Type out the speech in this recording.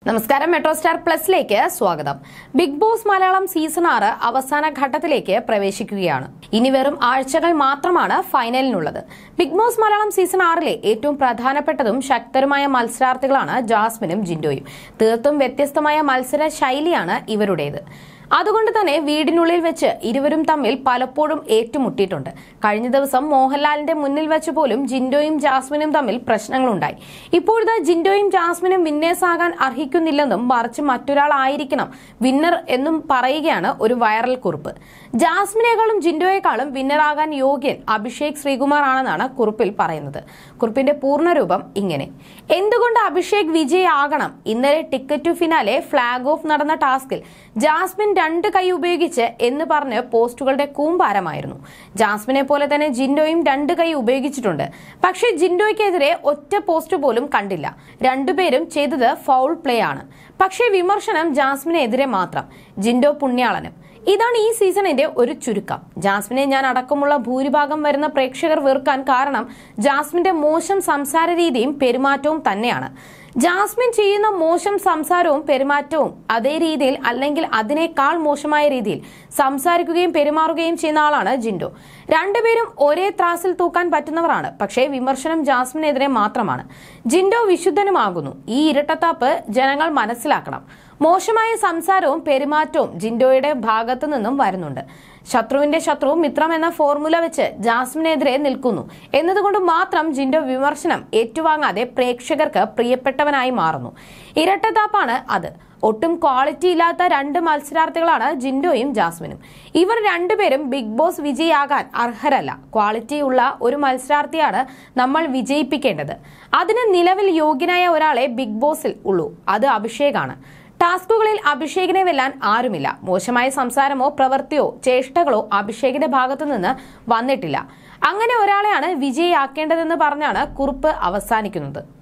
നമസ്കാരം, metro star പ്ലസിലേക്ക് സ്വാഗതം. Big boss Malayalam season 6 അവസാന ഘട്ടത്തിലേക്ക് പ്രവേശിക്കുകയാണ്. ഇനി വെറും ആഴ്ചകൾ മാത്രമാണ് ഫൈനലിനുള്ളത്. ബിഗ് ബോസ് മലയാളം സീസൺ 6 ഏറ്റവും പ്രധാനപ്പെട്ടതും ശക്തരുമായ മത്സരാർത്ഥികളാണ് ജാസ്മിനും ജിൻഡോയും. തീർത്തും വ്യത്യസ്തമായ മത്സര ശൈലിയാണ് ഇവരുടേത്. അതുകൊണ്ട് തന്നെ വീടിനുള്ളിൽ വെച്ച് ഇരുവരും തമ്മിൽ പലപ്പോഴും ഏറ്റുമുട്ടിയിട്ടുണ്ട്. കഴിഞ്ഞ ദിവസം മോഹൻലാലിന്റെ മുന്നിൽ വെച്ച് പോലും ജിൻഡോയും ജാസ്മിനും തമ്മിൽ പ്രശ്നങ്ങളുണ്ടായി. ഇപ്പോഴത്തെ ജിൻഡോയും ജാസ്മിനും വിന്നേഴ്സ് ആകാൻ അർഹിക്കുന്നില്ലെന്നും മറിച്ച് മറ്റൊരാളായിരിക്കണം വിന്നർ എന്നും പറയുകയാണ് ഒരു വൈറൽ കുറിപ്പ്. ജാസ്മിനേക്കാളും ജിൻഡോയെക്കാളും വിന്നറാകാൻ യോഗ്യൻ അഭിഷേക് ശ്രീകുമാർ ആണെന്നാണ് കുറിപ്പിൽ പറയുന്നത്. കുറിപ്പിന്റെ പൂർണ്ണരൂപം ഇങ്ങനെ: എന്തുകൊണ്ട് അഭിഷേക് വിജയ് ആകണം? ഇന്നലെ ticket to finale flag off നടന്ന ടാസ്കിൽ ജാസ്മിൻ 2 കൈ ഉപയോഗിച്ച് എന്ന് പറഞ്ഞ് പോസ്റ്റുകളുടെ കൂമ്പാരമായിരുന്നു. ജാസ്മിനെ പോലെ തന്നെ ജിൻഡോയും 2 കൈ ഉപയോഗിച്ചിട്ടുണ്ട്. പക്ഷേ ജിൻഡോയ്ക്കെതിരെ ഒറ്റ പോസ്റ്റ് പോലും കണ്ടില്ല. രണ്ടുപേരും ചെയ്തത് ഫൗൾ പ്ലേ ആണ്. പക്ഷേ വിമർശനം ജാസ്മിനെതിരെ മാത്രം. ജിൻഡോ പുണ്യാളനും. ഇതാണ് ഈ സീസണിന്റെ ഒരു ചുരുക്കം. ജാസ്മിനെ ഞാൻ അടക്കമുള്ള ഭൂരിഭാഗം വരുന്ന പ്രേക്ഷകർ വെറുക്കാൻ കാരണം ജാസ്മിന്റെ മോശം സംസാര രീതിയും പെരുമാറ്റവും തന്നെയാണ്. ജാസ്മിൻ ചെയ്യുന്ന മോശം സംസാരവും പെരുമാറ്റവും അതേ രീതിയിൽ അല്ലെങ്കിൽ അതിനേക്കാൾ മോശമായ രീതിയിൽ സംസാരിക്കുകയും പെരുമാറുകയും ചെയ്യുന്ന ആളാണ് ജിൻഡോ. രണ്ടുപേരും ഒരേ ത്രാസിൽ തൂക്കാൻ പറ്റുന്നവരാണ്. പക്ഷേ വിമർശനം ജാസ്മിനെതിരെ മാത്രമാണ്. ജിൻഡോ വിശുദ്ധനുമാകുന്നു. ഈ ഇരട്ടത്താപ്പ് ജനങ്ങൾ മനസ്സിലാക്കണം. മോശമായ സംസാരവും പെരുമാറ്റവും ജിൻഡോയുടെ ഭാഗത്തു നിന്നും വരുന്നുണ്ട്. ശത്രുവിന്റെ ശത്രു മിത്രം എന്ന ഫോർമുല വെച്ച് ജാസ്മിനെതിരെ നിൽക്കുന്നു എന്നതുകൊണ്ട് മാത്രം ജിൻഡോ വിമർശനം ഏറ്റുവാങ്ങാതെ പ്രേക്ഷകർക്ക് പ്രിയപ്പെട്ടവനായി മാറുന്നു. ഇരട്ടത്താപ്പാണ് അത്. ഒട്ടും ക്വാളിറ്റി ഇല്ലാത്ത 2 മത്സരാർത്ഥികളാണ് ജിൻഡോയും ജാസ്മിനും. ഇവർ രണ്ടുപേരും ബിഗ് ബോസ് വിജയിയാകാൻ അർഹരല്ല. ക്വാളിറ്റി ഉള്ള ഒരു മത്സരാർത്ഥിയാണ് നമ്മൾ വിജയിപ്പിക്കേണ്ടത്. അതിന് നിലവിൽ യോഗ്യനായ ഒരാളെ ബിഗ് ബോസിൽ ഉള്ളൂ. അത് അഭിഷേകാണ്. ടാസ്കുകളിൽ അഭിഷേകിനെ വെല്ലാൻ ആരുമില്ല. മോശമായ സംസാരമോ പ്രവൃത്തിയോ ചേഷ്ടകളോ അഭിഷേകിന്റെ ഭാഗത്തുനിന്ന് വന്നിട്ടില്ല. അങ്ങനെ ഒരാളെയാണ് വിജയിയാക്കേണ്ടതെന്ന് പറഞ്ഞാണ് കുറിപ്പ് അവസാനിക്കുന്നത്.